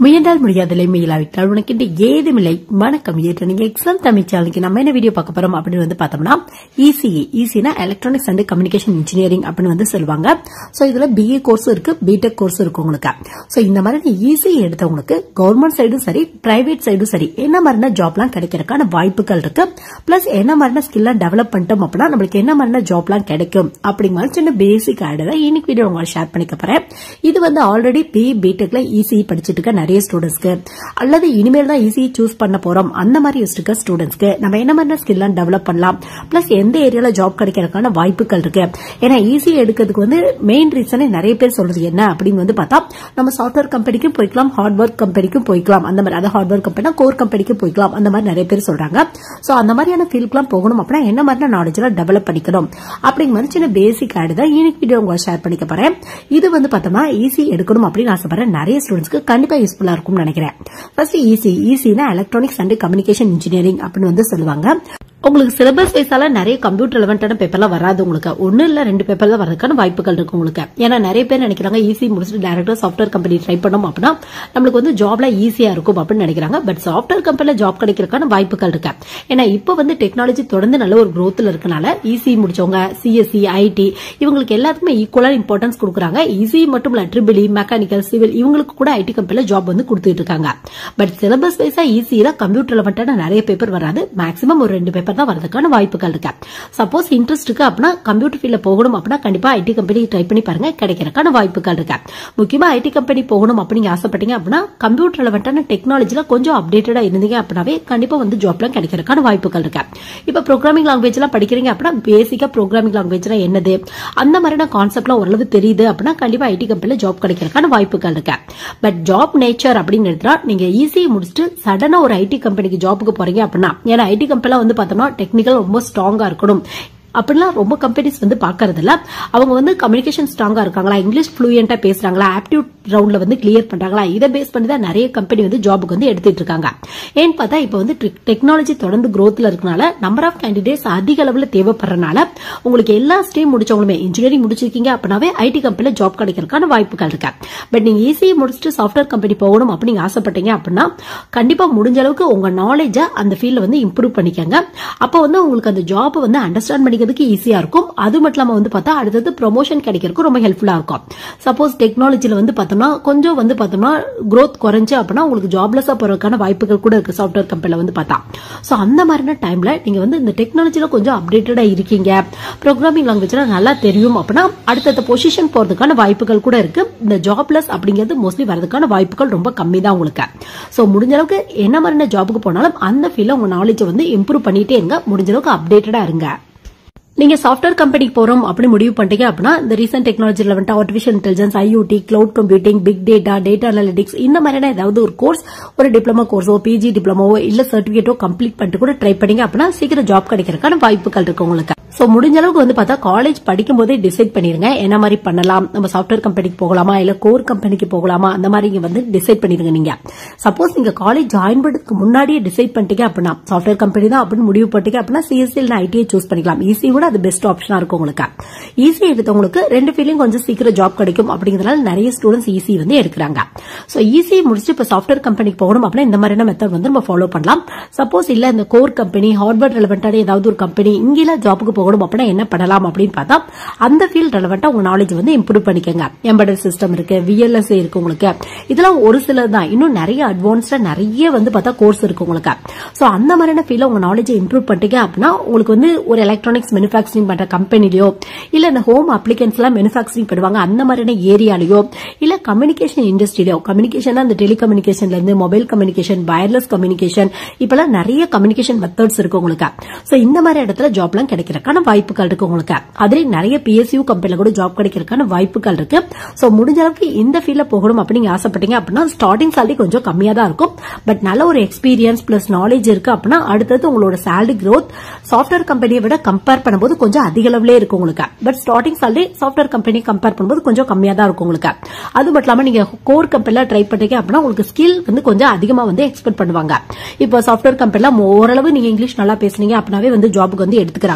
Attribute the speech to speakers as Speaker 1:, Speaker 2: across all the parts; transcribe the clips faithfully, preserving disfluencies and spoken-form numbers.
Speaker 1: முயன்றால் முடியாதலை மீளாவிட்டால் உனக்கு ஏதுமில்லை. வணக்கம். ஏற்ற நீங்க எக்ஸாம் தமிழ் சேனலுக்கு நம்ம என்ன வீடியோ பார்க்க போறோம் அப்படின்னு வந்து பார்த்தோம்னா இசிஇ இசினா எலக்ட்ரானிக்ஸ் அண்ட் கம்யூனிகேஷன் இன்ஜினியரிங் அப்படின்னு வந்து சொல்லுவாங்க. சோ இதுல பிஏ கோர்ஸ் இருக்கு, பிடெக் கோர்ஸ் இருக்கு உங்களுக்கு. சோ இந்த மாதிரி இசிஇ எடுத்தவங்களுக்கு கவர்மெண்ட் சைடும் சரி பிரைவேட் சைடும் சரி என்ன மாதிரியான ஜாப்லாம் கிடைக்கிறதுக்கான வாய்ப்புகள் இருக்கு. பிளஸ் என்ன மாதிரியான ஸ்கில்லாம் டெவலப் பண்ணிட்டோம் அப்படின்னா நம்மளுக்கு என்ன மாதிரியான ஜாப்லாம் கிடைக்கும் அப்படிங்கிற சின்ன பேசிக் ஐடியா தான் இன்னைக்கு வீடியோ உங்களுக்கு ஷேர் பண்ணிக்க போறேன். இது வந்து ஆல்ரெடி பிஇ பிடெக்ல இசிஇ படிச்சுட்டு இருக்க நிறைய ஸ்டூடெண்ட்ஸ்க்கு அல்லது இனிமேல் தான் ஈஸி சூஸ் பண்ண போறோம் அந்த மாதிரி இருக்க ஸ்டூடெண்ட்ஸ்க்கு நம்ம என்ன மாதிரி ஸ்கில் டெவலப் பண்ணலாம், பிளஸ் எந்த ஏரியால ஜாப் கிடைக்கிறதுக்கான வாய்ப்புகள் இருக்கு. ஏன்னா ஈஸி எடுக்கிறதுக்கு வந்து மெயின் ரீசனே நிறைய பேர் சொல்றது என்ன அப்படின்னு வந்து பார்த்தா நம்ம சாஃப்ட்வேர் கம்பெனிக்கும் போய்க்கலாம், ஹார்ட்வேர் கம்பெனிக்கும் போய்க்கலாம், அந்த மாதிரி அதாவது ஹார்ட்வேர் கம்பெனி கோர் கம்பெனிக்கும் போய்க்கலாம் அந்த மாதிரி நிறைய பேர் சொல்றாங்க. சோ அந்த மாதிரியான ஃபீல்டுக்குலாம் போகணும் அப்படின்னா என்ன மாதிரியான நாலேஜ் எல்லாம் டெவலப் பண்ணிக்கணும் அப்படிங்கிற மாதிரி சின்ன பேசிக் ஆயிடு தான் இன்னைக்கு வீடியோ உங்களுக்கு ஷேர் பண்ணிக்க போறேன். இது வந்து பார்த்தோம்னா ஈஸி எடுக்கணும் அப்படின்னு ஆசைப்படுறேன் நிறைய ஸ்டூடெண்ட்ஸ்க்கு கண்டிப்பா யூஸ்ஃபுல்லா இருக்கும்னு நினைக்கிறேன். ஃபர்ஸ்ட் ஈசி ஈசினா எலக்ட்ரானிக்ஸ் அண்ட் கம்யூனிகேஷன் இன்ஜினியரிங் அப்படின்னு வந்து சொல்லுவாங்க. உங்களுக்கு சிலபஸ் வைஸால நிறைய கம்ப்யூட்டர் ரெலவென்டான பேப்பர்லாம் வராது. உங்களுக்கு ஒன்னு இல்ல ரெண்டு பேப்பர் தான் வரதுக்கான வாய்ப்புகள் இருக்கு உங்களுக்கு. ஏன்னா நிறைய பேர் நினைக்கிறாங்க ஈஸி முடிச்சுட்டு டைரக்டா சாஃப்ட்வேர் கம்பெனி ட்ரை பண்ணோம் அப்படின்னா நம்மளுக்கு வந்து ஜாப்ல ஈஸியா இருக்கும் அப்படின்னு நினைக்கிறாங்க. பட் சாஃப்ட்வேர் கம்பெனில ஜாப் கிடைக்கிறதுக்கான வாய்ப்புகள் இருக்கு. ஏன்னா இப்போ வந்து டெக்னாலஜி தொடர்ந்து நல்ல ஒரு growthல இருக்கனால ஈஸி முடிச்சவங்க சிஎஸ்சி ஐடி இவங்களுக்கு எல்லாத்துக்குமே ஈக்குவலா இம்பார்ட்டன்ஸ் கொடுக்குறாங்க. ஈஸி மட்டும் இல்ல ட்ரிபிள் இ மெக்கானிக்கல் சிவில் இவங்களுக்கு கூட ஐடி கம்பெனில ஜாப் வந்து கொடுத்துட்டு இருக்காங்க. பட் சிலபஸ் வைஸா ஈஸியில கம்ப்யூட்டர் ரெலவென்டான நிறைய பேப்பர் வராது. மேக்ஸிமம் ஒரு ரெண்டு பேப்பர் தான் வரதுக்கான வாய்ப்புகள் இருக்கு. சப்போஸ் இன்ட்ரெஸ்ட் இருக்கு அப்படின்னா கம்ப்யூட்டர் ஃபீல்ட்ல போகணும் அப்படின்னா கண்டிப்பா ஐடி கம்பெனி ட்ரை பண்ணி பாருங்க, கிடைக்கிறதுக்கான வாய்ப்புகள் இருக்கு. முக்கியமா ஐடி கம்பெனி போகணும் அப்படின்னு ஆசைப்பட்டீங்க அப்படின்னா கம்ப்யூட்டர் ரெலவென்டான டெக்னாலஜில கொஞ்சம் அப்டேட்டடா இருந்தீங்க அப்படின்னாவே கண்டிப்பா வந்து ஜாப்ல கிடைக்கிறதுக்கான வாய்ப்புகள் இருக்கு. இப்ப ப்ரோக்ராமிங் லாங்குவேஜ் எல்லாம் படிக்கிறீங்க அப்படின்னா பேசிக்கா ப்ரோக்ராமிங் லாங்குவேஜ்னா என்னது அந்த மாதிரியான கான்செப்ட்லாம் ஓரளவு தெரியுது அப்படின்னா கண்டிப்பா ஐடி கம்பெனில ஜாப் கிடைக்கிறதுக்கான வாய்ப்புகள் இருக்கு. பட் ஜாப் நேச்சர் அப்படின்னு எடுத்தா நீங்க ஈஸி முடிச்சுட்டு சடனா ஒரு ஐடி கம்பெனிக்கு ஜாப்புக்கு போறீங்க அப்படின்னா ஏன்னா ஐடி கம்பெனில வந்து பார்த்தோம்னா டெக்னிக்கல் ரொம்ப ஸ்ட்ராங்கா இருக்கணும் அப்படிலாம் ரொம்ப கம்பெனிஸ் வந்து பாக்குறது இல்ல. அவங்க வந்து கம்யூனிகேஷன் ஸ்ட்ராங்கா இருக்காங்களா, இங்கிலீஷ் ஃப்ளூயண்டா பேசுறாங்களா, ஆப்டிடியூட் ரவுண்ட்ல வந்து கிளியர் பண்றாங்களா, இதை பேஸ் பண்ணி தான் நிறைய கம்பெனி வந்து ஜாபுக்கு வந்து எடுத்துட்டு இருக்காங்க. ஏன்னு பார்த்தா இப்ப வந்து டெக்னாலஜி தொடர்ந்து growthல இருக்கனால நம்பர் ஆஃப் கேண்டிடேட்ஸ் அதிக அளவுல தேவைப்படுறதுனால உங்களுக்கு எல்லா ஸ்ட்ரீம் முடிச்சவங்களுமே இன்ஜினியரிங் முடிச்சிருக்கீங்க அப்படின்னாவே ஐடி கம்பெனில ஜாப் கிடைக்கிறதுக்கான வாய்ப்புகள் இருக்கு. பட் நீங்க ஈஸியா முடிச்சுட்டு சாஃப்ட்வேர் கம்பெனி போகணும் அப்படின்னு ஆசைப்பட்டீங்க அப்படின்னா கண்டிப்பா முடிஞ்ச அளவுக்கு உங்க நாலேஜ அந்த ஃபீல்ட்ல வந்து இம்ப்ரூவ் பண்ணிக்கங்க. அப்ப வந்து உங்களுக்கு அந்த ஜாப் வந்து அண்டர்ஸ்டாண்ட் பண்ணி ஈஸியா இருக்கும். அது மட்டும் இல்லாம வந்து பார்த்தா அடுத்தது ப்ரொமோஷன் கிடைக்கிறதுக்கு ரொம்ப ஹெல்ப்ஃபுல்லா இருக்கும். சப்போஸ் டெக்னாலஜில வந்து பார்த்தோம்னா கொஞ்சம் வந்து பார்த்தோம்னா growth குறைஞ்சு அப்படின்னா உங்களுக்கு ஜாப்லெஸ்ஸா போறதுக்கான வாய்ப்புகள் கூட இருக்கு சாஃப்ட்வேர் கம்பெனில வந்து பார்த்தா. சோ அந்த மாதிரியான டைம்ல நீங்க வந்து இந்த டெக்னாலஜில கொஞ்சம் அப்டேட்டடா இருக்கீங்க, ப்ரோக்ராமிங் லாங்குவேஜ்ல நல்லா தெரியும் அப்படின்னா அடுத்த பொசிஷன் போறதுக்கான வாய்ப்புகள் கூட இருக்கு. இந்த ஜாப்லெஸ் அப்படிங்கிறது மோஸ்ட்லி வரதுக்கான வாய்ப்புகள் ரொம்ப கம்மி தான் உங்களுக்கு. சோ முடிஞ்ச அளவுக்கு என்ன மாதிரியான ஜாபுக்கு போனாலும் அந்த ஃபீல்ட்ல உங்க நாலேஜ் வந்து இம்ப்ரூவ் பண்ணிட்டே இருங்க, முடிஞ்ச அளவுக்கு அப்டேட்டடா இருங்க. நீங்க சாஃப்ட்வேர் கம்பெனிக்கு போறோம் அப்படி முடிவு பண்ணிட்டீங்க அப்படின்னா இந்த recent technology relevant artificial intelligence, IOT, cloud computing, big data, data analytics இந்த மாதிரியான ஏதாவது ஒரு கோர்ஸ் ஒரு டிப்ளமோ கோர்ஸோ பிஜி டிப்ளமோவோ இல்ல சர்டிபிகேட்டோ கம்ப்ளீட் பண்ணிட்டு கூட ட்ரை பண்ணீங்க அப்படின்னா சீக்கிரம் ஜாப் கிடைக்கிறதுக்கான வாய்ப்புகள் இருக்கு உங்களுக்கு. சோ முடிஞ்ச அளவுக்கு வந்து பார்த்தா காலேஜ் படிக்கும் போதே டிசைட் பண்ணிருங்க என்ன மாதிரி பண்ணலாம், நம்ம சாஃப்ட்வேர் கம்பெனிக்கு போகலாமா இல்ல கோர் கம்பெனிக்கு போகலாமா அந்த மாதிரி வந்து டிசைட் பண்ணிருங்க. நீங்க சப்போஸ் நீங்க காலேஜ் ஜாயின் பண்ணதுக்கு முன்னாடியே டிசைட் பண்ணிட்டீங்க அப்படின்னா சாஃப்ட்வேர் கம்பெனி தான் அப்படின்னு முடிவு பண்ணிட்டீங்க அப்படின்னா சிஎஸ்சி இல்ல ஐடிஐ சூஸ் பண்ணிக்கலாம். ஈஸி அது பெஸ்ட் ஆப்ஷனா இருக்கும் உங்களுக்கு. ஈஸி எடுத்தவங்களுக்கு ரெண்டு ஃபீல்டும் கொஞ்சம் சீக்கிரம் ஜாப் கிடைக்கும் அப்படிங்கறதுனால நிறைய ஸ்டூடெண்ட்ஸ் ஈஸி வந்து எடுக்கிறாங்க. சோ ஈஸி முடிச்சுட்டு இப்ப சாஃப்ட்வேர் கம்பெனிக்கு போகணும் அப்படின்னா இந்த மாதிரியான மெத்தட் வந்து நம்ம ஃபாலோ பண்ணலாம். சப்போஸ் இல்ல இந்த கோர் கம்பெனி ஹார்ட்வேர் ரெலவென்டான ஏதாவது ஒரு கம்பெனி இங்கெல்லாம் ஜாப்புக்கு போகணும் அப்படின்னா என்ன பண்ணலாம் அப்படின்னு பார்த்தா அந்த ஃபீல்ட் ரெலவென்டா உங்க நாலேஜ் வந்து இம்ப்ரூவ் பண்ணிக்கங்க. எம்பெடட் சிஸ்டம் இருக்கு, விஎல்எஸ்ஏ இருக்கு உங்களுக்கு. இதெல்லாம் ஒரு சிலர் தான், இன்னும் நிறைய அட்வான்ஸ்டா நிறைய வந்து பார்த்தா கோர்ஸ் இருக்கு உங்களுக்கு. சோ அந்த மாதிரியான ஃபீல்ட்ல உங்க நாலேஜ் இம்ப்ரூவ் பண்ணிட்டீங்க அப்படின்னா உங்களுக்கு வந்து ஒரு எலக்ட்ரானிக்ஸ் மேனுஃபேக்சரிங் பண்ற கம்பெனிலயோ இல்ல இந்த ஹோம் அப்ளிகன்ஸ் எல்லாம் மேனுஃபேக்சரிங் பண்ணுவாங்க அந்த மாதிரியான ஏரியாலயோ இல்ல கம்யூனிகேஷன் இண்டஸ்ட்ரியிலோ, கம்யூனிகேஷன் இந்த டெலிகம்யூனிகேஷன்ல இருந்து மொபைல் கம்யூனிகேஷன், வயர்லெஸ் கம்யூனிகேஷன் இப்பெல்லாம் நிறைய கம்யூனிகேஷன் மெத்தட்ஸ் இருக்கு உங்களுக்கு. சோ இந்த மாதிரி இடத்துல ஜாப்லாம் கிடைக்கிறதுக்கான வாய்ப்புகள் இருக்கு உங்களுக்கு. அதுல நிறைய பிஎஸ்யூ கம்பெனில கூட ஜாப் கிடைக்கிறதுக்கான வாய்ப்புகள் இருக்கு. சோ முடிஞ்ச அளவுக்கு இந்த ஃபீல்ட்ல போகணும் அப்படின்னு ஆசைப்பட்டீங்க அப்படின்னா ஸ்டார்டிங் சேலரி கொஞ்சம் கம்மியா தான் இருக்கும். பட் நல்ல ஒரு எக்ஸ்பீரியன்ஸ் பிளஸ் நாலேஜ் இருக்கு அப்படின்னா அடுத்தது உங்களோட சேலரி growth சாஃப்ட்வேர் கம்பெனியை விட கம்பேர் பண்ணும்போது கொஞ்சம் அதிக அளவுல இருக்கு உங்களுக்கு. But starting salary software company compare பண்ணும்போது கொஞ்சம் கம்மியா தான் இருக்கும் உங்களுக்கு. அது மட்டும் இல்லாம நீங்க கோர் கம்பெனில ட்ரை பண்ணீங்க அப்படின்னா உங்களுக்கு ஸ்கில் வந்து கொஞ்சம் அதிகமா வந்து எக்ஸ்பெக்ட் பண்ணுவாங்க. இப்போ சாஃப்ட்வேர் கம்பெனில ஓரளவு நீங்க இங்கிலீஷ் நல்லா பேசுனீங்க அப்படின்னாவே வந்து ஜாபுக்கு வந்து எடுத்துக்கிறாங்க.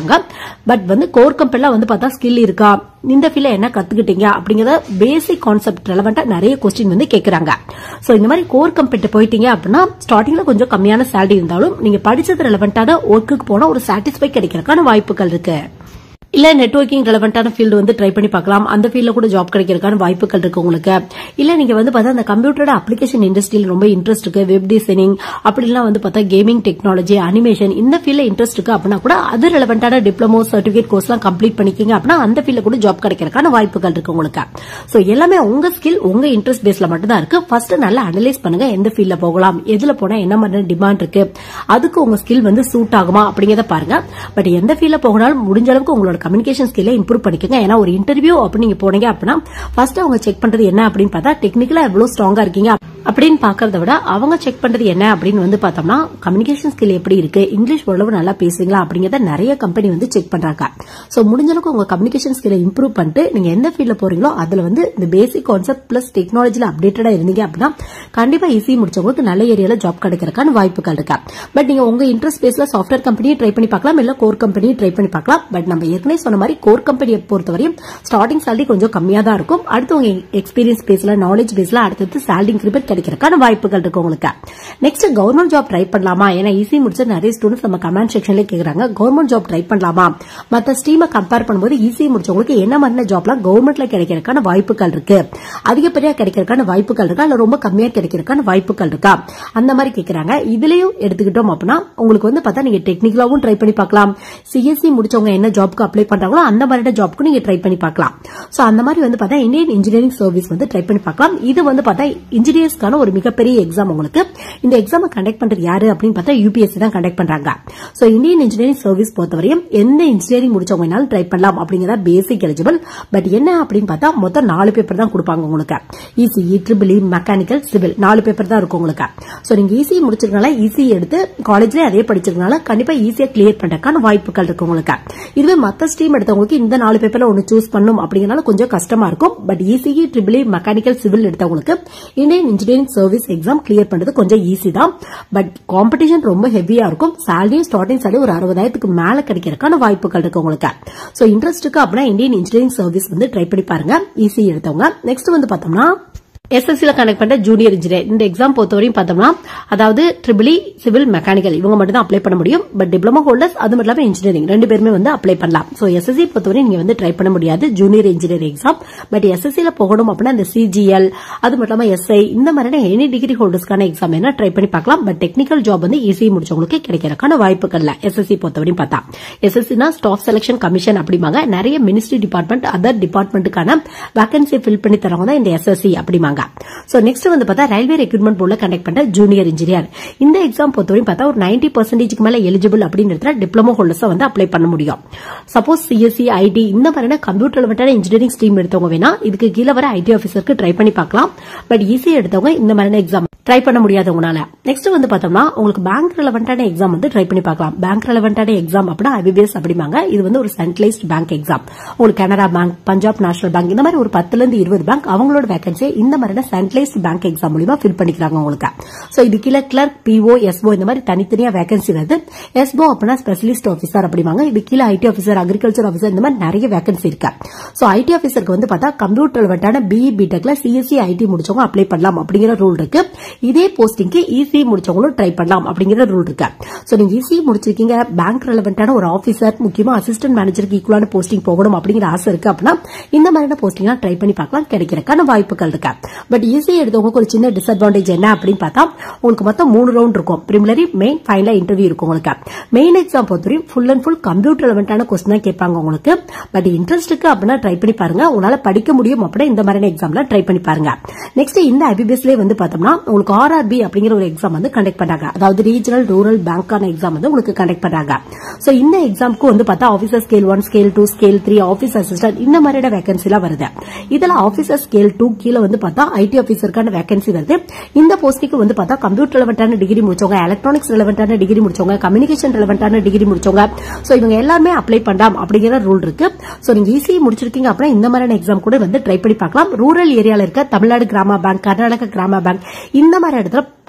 Speaker 1: பட் வந்து கோர் கம்பெனில வந்து பார்த்தா ஸ்கில் இருக்கா, இந்த ஃபீல்ட்ல என்ன கத்துக்கிட்டீங்க அப்படிங்கறத பேசிக் கான்செப்ட் ரெலவெண்டா நிறைய கொஸ்டின் வந்து கேக்குறாங்க. சோ இந்த மாதிரி கோர் கம்பெனி போயிட்டீங்க அப்படின்னா ஸ்டார்டிங்ல கொஞ்சம் கம்மியான சேலரி இருந்தாலும் நீங்க படிச்சது ரெலவெண்டான ஒர்க்குக்கு போனா ஒரு சாட்டிஸ்ஃபை கிடைக்கிறதுக்கான வாய்ப்புகள் இருக்கு. இல்ல நெட்வொர்க்கிங் ரெலவெண்டான ஃபீல்டு வந்து ட்ரை பண்ணி பார்க்கலாம், அந்த ஃபீல்ட்ல கூட ஜாப் கிடைக்கிறதுக்கான வாய்ப்புகள் இருக்கு உங்களுக்கு. இல்ல நீங்க வந்து பார்த்தா அந்த கம்ப்யூட்டரோட அப்ளிகேஷன் இண்டஸ்ட்ரியில ரொம்ப இன்ட்ரெஸ்ட் இருக்கு, வெப் டிசைனிங் அப்படிலாம் வந்து பார்த்தா கேமிங் டெக்னாலஜி, அனிமேஷன் இந்த ஃபீல்ட்ல இன்ட்ரெஸ்ட் இருக்கு அப்படின்னா கூட அது ரெலவெண்டான டிப்ளமோ சர்டிபிகேட் கோர்ஸ் எல்லாம் கம்ப்ளீட் பண்ணிக்கீங்க அப்படின்னா அந்த ஃபீல்ட்ல கூட ஜாப் கிடைக்கிறதுக்கான வாய்ப்புகள் இருக்கு உங்களுக்கு. சோ எல்லாமே உங்க ஸ்கில் உங்க இன்ட்ரெஸ்ட் பேஸ்ல மட்டும் தான் இருக்கு. ஃபர்ஸ்ட் நல்லா அனலைஸ் பண்ணுங்க, எந்த ஃபீல்ட்ல போகலாம், எதுல போனா என்ன மாதிரி டிமாண்ட் இருக்கு, அதுக்கு உங்க ஸ்கில் வந்து சூட் ஆகுமா அப்படிங்கறத பாருங்க. பட் எந்த ஃபீல்ட்ல போகனாலும் முடிஞ்ச அளவுக்கு உங்களோட கம்யூனிகேஷன் ஸ்கில்லை இம்ப்ரூவ் பண்ணிக்கோங்க. ஏன்னா ஒரு இன்டர்வியூ அப்படி நீங்க போனீங்க அப்படின்னா ஃபர்ஸ்ட் அவங்க செக் பண்றது என்ன அப்படின்னு பார்த்தா டெக்னிக்கலா எவ்வளவு ஸ்ட்ராங்கா இருக்கீங்க அப்படின்னு பாக்கறத விட அவங்க செக் பண்றது என்ன அப்படின்னு வந்து பார்த்தோம்னா கம்யூனிகேஷன் ஸ்கில் எப்படி இருக்கு, இங்கிலீஷ் ஓரளவு நல்லா பேசுறீங்களா அப்படிங்கறத நிறைய கம்பெனி வந்து செக் பண்றாங்க. சோ முடிஞ்ச அளவுக்கு உங்க கம்யூனிகேஷன் ஸ்கில்லை இம்ப்ரூவ் பண்ணிட்டு நீங்க எந்த ஃபீல்ட்ல போறீங்களோ அதுல வந்து இந்த பேசிக் கான்செப்ட் பிளஸ் டெக்னாலஜில அப்டேட்டடா இருந்தீங்க அப்படின்னா கண்டிப்பா ஈஸி முடிச்சவங்களுக்கு நல்ல ஏரியால ஜாப் கிடைக்கிறதுக்கான வாய்ப்புகள் இருக்கு. பட் நீங்க உங்க இன்ட்ரெஸ்ட் பேஸ்ல சாஃப்ட்வேர் கம்பெனியை ட்ரை பண்ணி பார்க்கலாம், இல்ல கோர் கம்பெனியை ட்ரை பண்ணி பார்க்கலாம். பட் நம்ம ஏற்கனவே சொன்ன மாதிரி கோர் கம்பெனியை பொறுத்தவரையும் ஸ்டார்டிங் சேலரி கொஞ்சம் கம்மியா தான் இருக்கும். அடுத்து உங்க எக்ஸ்பீரியன்ஸ் பேஸ்ல நாலேஜ் பேஸ்ல அடுத்தது சேலரி இன்கிரிமெண்ட் கிடைக்கிறதுக்கான வாய்ப்புகள் இருக்கு உங்களுக்கு. நெக்ஸ்ட் கவர்மெண்ட் ஜாப் ட்ரை பண்ணலாமா? ஏன்னா ஈஸி முடிச்ச நிறைய ஸ்டூடெண்ட்ஸ் நம்ம கமெண்ட் செக்ஷன்ல கேக்குறாங்க, கவர்மெண்ட் ஜாப் ட்ரை பண்ணலாமா? மத்த ஸ்ட்ரீமை கம்பேர் பண்ணும்போது ஈஸி முடிச்சவங்களுக்கு என்ன மாதிரி ஜாப்லாம் கவர்மெண்ட்ல கிடைக்கிறதுக்கான வாய்ப்புகள் இருக்கு, அதிகப்படியா கிடைக்கிறதுக்கான வாய்ப்புகள் இருக்கா, இல்ல ரொம்ப கம்மியா கிடைக்கிறதுக்கான வாய்ப்புகள் இருக்கா, அந்த மாதிரி கேக்குறாங்க. இதுலயும் எடுத்துக்கிட்டோம் அப்படின்னா உங்களுக்கு வந்து பார்த்தா நீங்க டெக்னிக்கலாவும் ட்ரை பண்ணி பார்க்கலாம், சிஎஸ்சி முடிச்சவங்க என்ன ஜாப்க்கு அப்ளை பண்றாங்களோ அந்த மாதிரி ஜாப்க்கு நீங்க ட்ரை பண்ணி பார்க்கலாம். சோ அந்த மாதிரி வந்து பார்த்தா இந்தியன் இன்ஜினியரிங் சர்வீஸ் வந்து ட்ரை பண்ணி பார்க்கலாம். இது வந்து பார்த்தா இன்ஜினியர்ஸ்க்கான ஒரு மிகப்பெரிய எக்ஸாம். உங்களுக்கு இந்த எக்ஸாம் கண்டக்ட் பண்றது யாரு அப்படின்னு பார்த்தா யூபிஎஸ்சி தான் கண்டக்ட் பண்றாங்க. சோ இந்தியன் இன்ஜினியரிங் சர்வீஸ் பொறுத்தவரையும் எந்த இன்ஜினியரிங் முடிச்சவங்க ட்ரை பண்ணலாம் அப்படிங்கறத பேசிக் எலிஜிபிள். பட் என்ன அப்படின்னு பார்த்தா மொத்தம் நாலு பேப்பர் தான் கொடுப்பாங்க உங்களுக்கு. ECE, triple E, mechanical, civil நாலு பேப்பர் தான் இருக்கும் உங்களுக்கு. சோ நீங்க ஈஸி முடிச்சிருக்கனால ஈஸி எடுத்து காலேஜ்ல அதே படிச்சிருக்கனால கண்டிப்பா ஈஸியா கிளியர் பண்றதுக்கான வாய்ப்புகள் இருக்கு உங்களுக்கு. இதுவே மத்த ஸ்ட்ரீம் எடுத்தவங்களுக்கு இந்த நாலு பேப்பர்ல ஒன்னு சூஸ் பண்ணும் அப்படிங்கறனால கொஞ்சம் கஷ்டமா இருக்கும். But ECE, triple E, mechanical, civil எடுத்தவங்களுக்கு Indian engineering service exam clear பண்றது கொஞ்சம் ஈஸி தான். பட் காம்படிஷன் ரொம்ப ஹெவியா இருக்கும். சேலரி ஸ்டார்டிங் சேலரி ஒரு அறுபதாயிரத்துக்கு மேல கிடைக்கிறதுக்கான வாய்ப்புகள் இருக்கு உங்களுக்கு. சோ இன்ட்ரெஸ்ட் இருக்கு அப்படின்னா இந்தியன் இன்ஜினியரிங் சர்வீஸ் வந்து ட்ரை பண்ணி பாருங்க, ஈஸி எடுத்தவங்க. நெக்ஸ்ட் வந்து பார்த்தோம்னா எஸ்எஸ்சில கனெக்ட் பண்ற ஜூனியர் இன்ஜினியர் இந்த எக்ஸாம் பொறுத்தவரையும் பார்த்தோம்னா அதாவது ட்ரிபிள் இ, சிவில், மெக்கானிக்கல் இவங்க மட்டும் தான் அப்ளை பண்ண முடியும். பட் டிப்ளமோ ஹோல்டர்ஸ் அது மட்டும் இல்லாம இன்ஜினியரிங் ரெண்டு பேருமே வந்து அப்ளை பண்ணலாம். சோ எஸ்எஸ்சி பொறுத்தவரை நீங்க வந்து ட்ரை பண்ண முடியாது ஜூனியர் இன்ஜினியர் எக்ஸாம். பட் எஸ்எஸ்சில போகணும் அப்படின்னா இந்த சிஜிஎல் அது மட்டும் இல்லாம எஸ்ஐ இந்த மாதிரியான எனி டிகிரி ஹோல்டர்ஸ்க்கான எக்ஸாம் என்ன ட்ரை பண்ணி பார்க்கலாம். பட் டெக்னிக்கல் ஜாப் வந்து ஈஸி முடிச்சவங்களுக்கு கிடைக்கிறதுக்கான வாய்ப்புகள் இல்ல எஸ்எஸ்சி பொறுத்தவரையும் பார்த்தா. எஸ்எஸ்சினா ஸ்டாஃப் செலக்ஷன் கமிஷன் அப்படிமாங்க. நிறைய மினிஸ்ட்ரி டிபார்ட்மெண்ட் அதர் டிபார்ட்மெண்ட்டுக்கான வேகன்சி ஃபில் பண்ணி தரவங்க தான் இந்த எஸ்எஸ்சி அப்படிமாங்க. சோ நெக்ஸ்ட் வந்து பார்த்தா ரயில்வே ரெக்ரூட்மெண்ட் போர்ட்ல கண்டக்ட் பண்ற ஜூனியர் இன்ஜினியர் இந்த எக்ஸாம் பொறுத்தவரையும் பார்த்தா ஒரு நைன்டி பர்சன்டேஜ்க்கு மேல எலிஜிபிள் அப்படின்னு டிப்ளமோ ஹோல்டர்ஸ் வந்து அப்ளை பண்ண முடியும். சப்போஸ் சிஎஸ்சி, ஐடி இந்த மாதிரியான கம்ப்யூட்டர் ரிலேட்டட் இன்ஜினியரிங் ஸ்ட்ரீம் எடுத்தவங்க வேணா இதுக்கு கீழே வர ஐடி ஆபீசருக்கு ட்ரை பண்ணி பார்க்கலாம். பட் ஈஸி எடுத்தவங்க இந்த மாதிரியான எக்ஸாம் ட்ரை பண்ண முடியாதவங்கனால. நெக்ஸ்ட் வந்து பார்த்தோம்னா உங்களுக்கு பேங்க் ரெலவெண்டான எக்ஸாம் வந்து ட்ரை பண்ணி பார்க்கலாம். பேங்க் ரெலவெண்டான எக்ஸாம் அப்படின்னா ஐபிபிஎஸ் அப்படிமாங்க. இது வந்து ஒரு சென்ட்ரலைஸ்ட் பேங்க் எக்ஸாம். உங்களுக்கு Canara bank, Punjab national bank இந்த மாதிரி ஒரு பத்துல இருந்து இருபது பேங்க் அவங்களோட வேகன்சி இந்த மாதிரியான சென்ட்ரலைஸ்ட் பேங்க் எக்ஸாம் மூலமா ஃபில் பண்ணிக்கிறாங்க உங்களுக்கு. சோ இது கீழே கிளர்க், பிஓ, எஸ்ஓ இந்த மாதிரி தனித்தனியா வேகன்சி வருது. எஸ்ஓ அப்படின்னா ஸ்பெஷலிஸ்ட் ஆஃபீஸர் அப்படிமாங்க. இது கீழே ஐடி ஆஃபீஸர், அக்ரிகல்ச்சர் ஆஃபீஸர் இந்த மாதிரி நிறைய வேகன்சி இருக்கு. சோ ஐடி ஆஃபீஸருக்கு வந்து பார்த்தா கம்ப்யூட்டர் ரிலேட்டடான பிஇ, பிடெக்ல சிஎஸ்சி, ஐடி முடிச்சவங்க அப்ளை பண்ணலாம் அப்படிங்கிற ரூல் இருக்கு. இதே போஸ்டிங்க்கு ஈசி முடிச்சவங்களும் ட்ரை பண்ணலாம் அப்படிங்கிற ரூல் இருக்கு. சோ நீங்க ஈசி முடிச்சிருக்கீங்க, பேங்க் ரெலவெண்டான ஒரு ஆஃபீஸர் முக்கியமா அசிஸ்டன்ட் மேனேஜருக்கு ஈக்குவலான போஸ்டிங் போகணும் அப்படிங்கிற ஆசை இருக்கு அப்படின்னா இந்த மாதிரியான போஸ்டிங் ட்ரை பண்ணி பார்க்கலாம், கிடைக்கிறதுக்கான வாய்ப்புகள் இருக்கு. பட் ஈஸி எடுத்தவங்களுக்கு ஒரு சின்ன டிஸ்அட்வான்டேஜ் என்ன அப்படின்னு பார்த்தா உங்களுக்கு மொத்தம் மூணு ரவுண்ட் இருக்கும். பிரிமினரி, மெயின், ஃபைனல் இன்டர்வியூ இருக்கும் உங்களுக்கு. மெயின் எக்ஸாம் பொறுத்தவரையும் ஃபுல் அண்ட் ஃபுல் கம்ப்யூட்டர் ரெலவெண்டான கொஸ்டின் தான் கேட்பாங்க உங்களுக்கு. பட் இன்ட்ரெஸ்ட் இருக்கு அப்படின்னா ட்ரை பண்ணி பாருங்க, உங்களால படிக்க முடியும் அப்படின்னா இந்த மாதிரியான எக்ஸாம்ல ட்ரை பண்ணி பாருங்க. நெக்ஸ்ட் இந்த ஐபிபிஎஸ்ல வந்து பார்த்தோம்னா உங்களுக்கு ஆர்ஆர்பி அப்படிங்கிற ஒரு எக்ஸாம் வந்து கண்டக்ட் பண்றாங்க. அதாவது ரீஜனல் ரூரல் பேங்கான எக்ஸாம் வந்து உங்களுக்கு கண்டக்ட் பண்றாங்க. சோ இந்த எக்ஸாம்க்கு வந்து பார்த்தா officer scale one, scale two, scale three, office assistant இந்த மாதிரியான வேகன்சி எல்லாம் வருது. இதுல ஆபீசர் ஸ்கேல் டூ கீழே வந்து பார்த்தா ஐடி ஆபீசருக்கான வேகன்சி வருது. இந்த போஸ்டிக்கு வந்து பார்த்தா கம்ப்யூட்டர் ரெலவெண்டான டிகிரி முடிச்சவங்க, எலக்ட்ரானிக்ஸ் ரெலவெண்டான டிகிரி முடிச்சவங்க, கம்யூனிகேஷன் ரெலவெண்டான டிகிரி முடிச்சவங்க, சோ இவங்க எல்லாருமே அப்ளை பண்ணலாம் அப்படிங்கிற ரூல் இருக்கு. சோ நீங்க ஈஸி முடிச்சிருக்கீங்க அப்படின்னா இந்த மாதிரியான எக்ஸாம் கூட வந்து ட்ரை பண்ணி பார்க்கலாம். ரூரல் ஏரியால இருக்க தமிழ்நாடு கிராம பேங்க், கர்நாடக கிராம பேங்க் இந்த மாதிரி இடத்துல போஸ்டிங் வந்து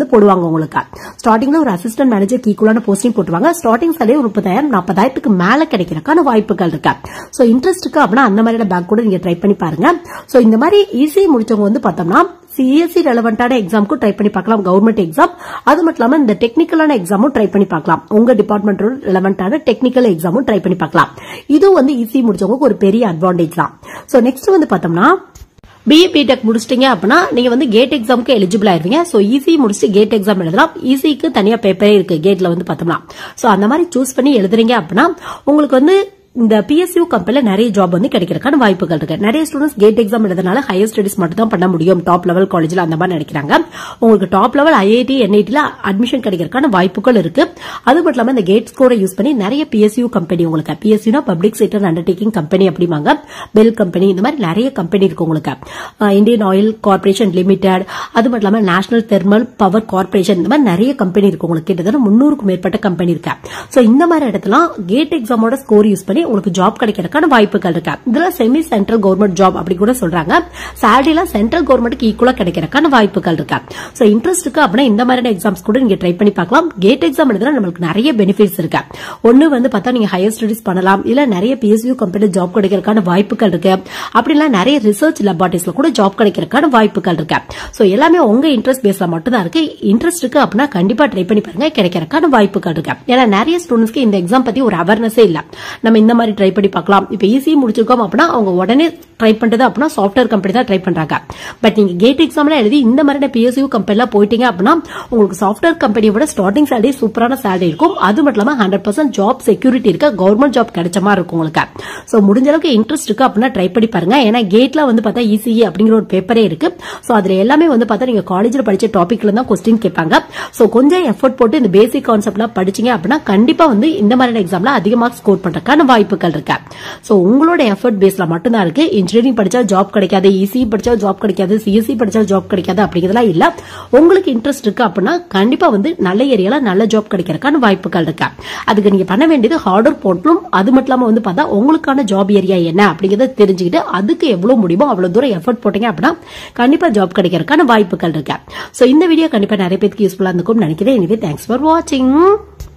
Speaker 1: போடுவாங்க உங்களுக்கு. ஸ்டார்டிங்ல ஒரு அசிஸ்டன்ட் மேனேஜர் ஈக்குவலான போஸ்டிங் போட்டுவாங்க. ஸ்டார்டிங் சாலரி ஒரு முப்பதாயிரம் நாற்பதாயிரத்துக்கு மேல கிடைக்கிறதுக்கான வாய்ப்புகள் இருக்கு. சோ இன்ட்ரெஸ்ட் இருக்கு அப்படின்னா அந்த மாதிரியான பேங்க் கூட நீங்க ட்ரை பண்ணி பாருங்க. சோ இந்த மாதிரி ஈஸி முடிச்சவங்க வந்து பார்த்தோம்னா சிஎஸ்சி ரெலவெண்டான எக்ஸாமுக்கு ட்ரை பண்ணி பார்க்கலாம், கவர்மெண்ட் எக்ஸாம். அது மட்டும் இல்லாம இந்த டெக்னிக்கலான எக்ஸாமும் ட்ரை பண்ணி பார்க்கலாம். உங்க டிபார்ட்மெண்டோட ரெலவெண்டான டெக்னிக்கல் எக்ஸாமும் ட்ரை பண்ணி பார்க்கலாம். இது வந்து ஈஸி முடிச்சவங்களுக்கு ஒரு பெரிய அட்வான்டேஜ் தான். சோ நெக்ஸ்ட் வந்து பார்த்தோம்னா பிஏ பிடெக் முடிச்சிட்டீங்க அப்படின்னா நீங்க வந்து கேட் எக்ஸாமுக்கு எலிஜிபிள் ஆயிருவீங்க. சோ ஈஸி முடிச்சுட்டு கேட் எக்ஸாம் எழுதலாம். ஈஸிக்கு தனியா பேப்பரே இருக்கு கேட்ல வந்து பார்த்தோம்னா. சோ அந்த மாதிரி சூஸ் பண்ணி எழுதுறீங்க அப்படின்னா உங்களுக்கு வந்து இந்த பிஎஸ்யூ கம்பெனில நிறைய ஜாப் வந்து கிடைக்கிறதுக்கான வாய்ப்புகள் இருக்கு. நிறைய ஸ்டூடெண்ட்ஸ் கேட் எக்ஸாம் எழுதுனால ஹையர் ஸ்டடிஸ் மட்டும் தான் பண்ண முடியும் டாப் லெவல் காலேஜ்ல அந்த மாதிரி நினைக்கிறாங்க. உங்களுக்கு டாப் லெவல் ஐஐடி என்ஐடில அட்மிஷன் கிடைக்கிறதுக்கான வாய்ப்புகள் இருக்கு. அது மட்டும் இல்லாம இந்த கேட் ஸ்கோரை யூஸ் பண்ணி நிறைய பிஎஸ்யூ கம்பெனி உங்களுக்கு பிஎஸ்யூனா பப்ளிக் செக்டர் அண்டர்டேக்கிங் கம்பெனி அப்படிமாங்க, பெல் கம்பெனி, இந்த மாதிரி நிறைய கம்பெனி இருக்கு உங்களுக்கு. இந்தியன் ஆயில் கார்பரேஷன் லிமிடெட், அது மட்டும் இல்லாம நேஷனல் தெர்மல் பவர் கார்பரேஷன், இந்த மாதிரி நிறைய கம்பெனி இருக்கு உங்களுக்கு. கிட்டத்தட்ட முன்னூறுக்கும் மேற்பட்ட கம்பெனி இருக்கு. சோ இந்த மாதிரி இடத்துல கேட் எக்ஸாமோட ஸ்கோர் யூஸ் பண்ணி உங்களுக்கு ஜாப் கிடைக்கிறதுக்கான வாய்ப்புகள் இருக்கு. இதுல செமி சென்ட்ரல் கவர்மெண்ட் ஜாப் அப்படி கூட சொல்றாங்க. சாலரில சென்ட்ரல் கவர்மெண்ட்க்கு ஈக்குவலா கிடைக்கிறதுக்கான வாய்ப்புகள் இருக்கு. சோ இன்ட்ரெஸ்ட் இருக்கு அப்படின்னா இந்த மாதிரியான எக்ஸாம்ஸ் கூட நீங்க ட்ரை பண்ணி பார்க்கலாம். கேட் எக்ஸாம் எழுதுனா நமக்கு நிறைய பெனிஃபிட்ஸ் இருக்கு. ஒன்னு வந்து பார்த்தா நீங்க ஹையர் ஸ்டடிஸ் பண்ணலாம், இல்ல நிறைய பிஎஸ்யூ கம்பெனி ஜாப் கிடைக்கிறதுக்கான வாய்ப்புகள் இருக்கு. அப்படின்னா நிறைய ரிசர்ச் லேபார்டரிஸ்ல கூட ஜாப் கிடைக்கிறதுக்கான வாய்ப்புகள் இருக்கு. சோ எல்லாமே உங்க இன்ட்ரெஸ்ட் பேஸ்ல மட்டும் தான் இருக்கு. இன்ட்ரெஸ்ட் இருக்கு அப்படின்னா கண்டிப்பா ட்ரை பண்ணி பாருங்க, கிடைக்கிறதுக்கான வாய்ப்புகள் இருக்கு. ஏன்னா நிறைய ஸ்டூடெண்ட்ஸ்க்கு இந்த எக்ஸாம் பத்தி ஒரு அவேர்னஸே இல்ல. நம்ம இந்த மாதிரி ட்ரை பண்ணி பார்க்கலாம். இப்ப ஈஸி முடிச்சிருக்கோம் அப்படின்னா அவங்க உடனே ட்ரை பண்றது அப்படின்னா சாஃப்ட்வேர் கம்பெனி தான் ட்ரை பண்றாங்க. பட் நீங்க கேட் எக்ஸாம்ல எழுதி இந்த மாதிரி பிஎஸ்யூ கம்பெனில போயிட்டீங்க அப்படின்னா உங்களுக்கு சாஃப்ட்வேர் கம்பெனியோட ஸ்டார்டிங் சேலரி சூப்பரான சேலரி இருக்கும். அது மட்டும் இல்லாம ஹண்ட்ரட் பர்சன்ட் ஜாப் செக்யூரிட்டி இருக்கு, கவர்மெண்ட் ஜாப் கிடைச்ச மாதிரி இருக்கும் உங்களுக்கு. சோ முடிஞ்ச அளவுக்கு இன்ட்ரெஸ்ட் இருக்கு அப்படின்னா ட்ரை பண்ணி பாருங்க. ஏன்னா கேட்ல வந்து பார்த்தா இசிஇ அப்படிங்கிற ஒரு பேப்பரே இருக்கு. சோ அதுல எல்லாமே வந்து பார்த்தா நீங்க காலேஜ்ல படிச்ச டாபிக்ல தான் கொஸ்டின் கேட்பாங்க. சோ கொஞ்சம் எஃபர்ட் போட்டு இந்த பேசிக் கான்செப்ட்லாம் படிச்சீங்க அப்படின்னா கண்டிப்பா வந்து இந்த மாதிரி எக்ஸாம்ல அதிகமாக ஸ்கோர் பண்றதுக்கான வாய்ப்புகள் இருக்கு. சோ உங்களோட எஃபர்ட் பேஸ்ல மட்டும் தான் இருக்கு. இன்ஜினியரிங் படிச்சா ஜாப் கிடைக்காது, இசி படிச்சா ஜாப் கிடைக்காது, சிஎஸ்சி படிச்சா ஜாப் கிடைக்காது அப்படிங்கறதெல்லாம் இல்ல. உங்களுக்கு இன்ட்ரெஸ்ட் இருக்கு அப்படின்னா கண்டிப்பா வந்து நல்ல ஏரியால நல்ல ஜாப் கிடைக்கிறதுக்கான வாய்ப்புகள் இருக்கு. அதுக்கு நீங்க பண்ண வேண்டியது ஹார்ட் ஒர்க் போட்டும். அது மட்டும் இல்லாம வந்து பார்த்தா உங்களுக்கான ஜாப் ஏரியா என்ன அப்படிங்கறத தெரிஞ்சுக்கிட்டு அதுக்கு எவ்வளவு முடியுமோ அவ்வளவு தூரம் எஃபர்ட் போட்டீங்க அப்படின்னா கண்டிப்பா ஜாப் கிடைக்கிறதுக்கான வாய்ப்புகள் இருக்கு. சோ இந்த வீடியோ கண்டிப்பா நிறைய பேருக்கு யூஸ்ஃபுல்லா இருக்கும் நினைக்கிறேன். எனவே தேங்க்ஸ் ஃபார் வாட்சிங்.